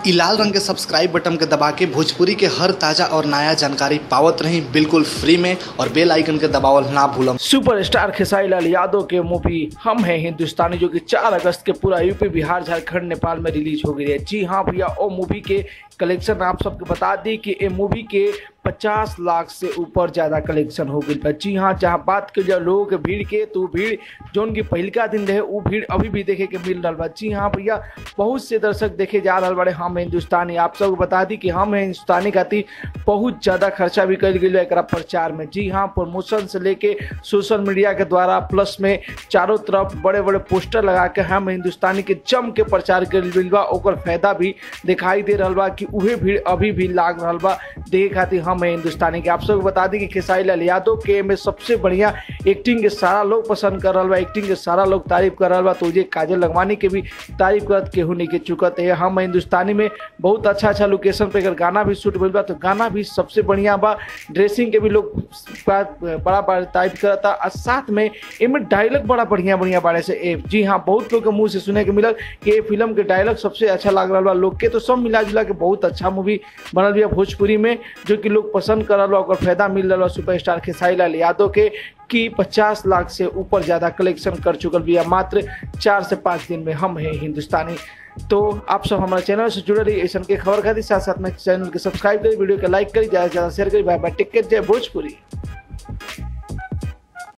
इ लाल रंग के सब्सक्राइब बटन के दबा के भोजपुरी के हर ताजा और नया जानकारी पावत रही बिल्कुल फ्री में और बेल आइकन के दबावल ना भूलम। सुपरस्टार खेसारी लाल यादव के मूवी हम हैं हिंदुस्तानी जो कि 4 अगस्त के पूरा यूपी बिहार झारखंड नेपाल में रिलीज हो गई है। जी हाँ भैया, वो मूवी के कलेक्शन आप सबको बता दी कि ये मूवी के 50 लाख से ऊपर ज़्यादा कलेक्शन हो गई है। जी हाँ, जहाँ बात कर जाए लोगों के भीड़ के, तो भीड़ जो उनकी पहलका दिन रहे वो भीड़ अभी भी देखे के मिल रहा बा। जी हाँ भैया, बहुत से दर्शक देखे जा रहा बड़े हम हिंदुस्तानी। आप सबको बता दी कि हम हिंदुस्तानी खातिर बहुत ज़्यादा खर्चा भी कर गई एक प्रचार में। जी हाँ, प्रमोशन से लेके सोशल मीडिया के द्वारा प्लस में चारों तरफ बड़े बड़े पोस्टर लगा के हम हिंदुस्तानी के जम के प्रचार कर गई बा। ओकर फायदा भी दिखाई दे रहा बा कि उहे भीड़ अभी भी लाग रहा बा देखे खातिर हम हिंदुस्तानी के। आप सबको बता दी कि खेसारी लाल यादव के में सबसे बढ़िया एक्टिंग के सारा लोग पसंद कर रहा बा, एक्टिंग के सारा लोग तारीफ कर रहा बा। तो ये काजल लखमानी के भी तारीफ करत केहू नहीं के चुकत है। हम हिंदुस्तानी में बहुत अच्छा लोकेशन पे अगर गाना भी शूट भइल बा तो गाना भी सबसे बढ़िया बा। ड्रेसिंग के भी लोग बड़ा तारीफ करता और साथ में इनमें डायलॉग बड़ा बढ़िया बारे से। जी हाँ, बहुत लोग के मुंह से सुने के मिलल कि फिल्म के डायलॉग सबसे अच्छा लग रहा बा लोग के। तो सब मिला जुला के बहुत अच्छा मूवी बनल बिया भोजपुरी में, जो कि लोग पसंद कर रहा और फायदा मिल रहा सुपरस्टार खेसारी लाल यादव के कि 50 लाख से ऊपर ज़्यादा कलेक्शन कर चुकल बिया मात्र 4 से 5 दिन में हम हैं हिंदुस्तानी। तो आप सब हमारे चैनल से जुड़े रही ऐसा के खबर खातिर साथ साथ में चैनल के सब्सक्राइब करी, वीडियो के लाइक करी, ज़्यादा से ज़्यादा शेयर करी। बाय बाय, टेक केयर, जय भोजपुरी।